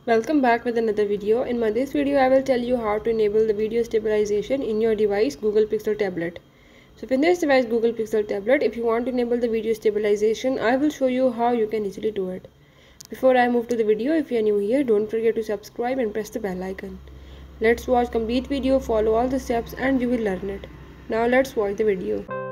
Welcome back with another video. In this video I will tell you how to enable the video stabilization in your device Google Pixel tablet. So in this device Google Pixel tablet, if you want to enable the video stabilization, I will show you how you can easily do it. Before I move to the video, if you are new here, don't forget to subscribe and press the bell icon. Let's watch complete video, follow all the steps and you will learn it. Now let's watch the video.